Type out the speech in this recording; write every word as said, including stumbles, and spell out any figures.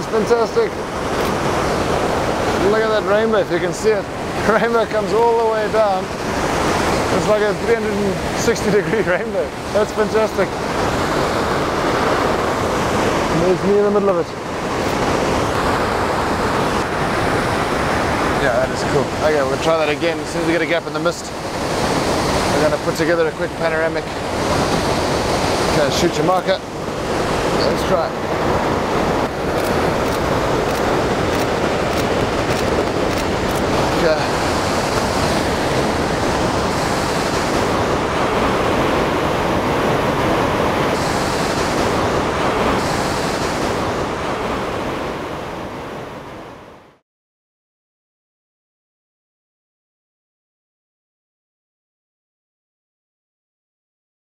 is fantastic. Look at that rainbow, if you can see it. The rainbow comes all the way down. It's like a three hundred sixty degree rainbow. That's fantastic. And there's me in the middle of it. Yeah, that is cool. Okay, we'll try that again. As soon as we get a gap in the mist, we're going to put together a quick panoramic. Okay, shoot your marker. Let's try. Okay.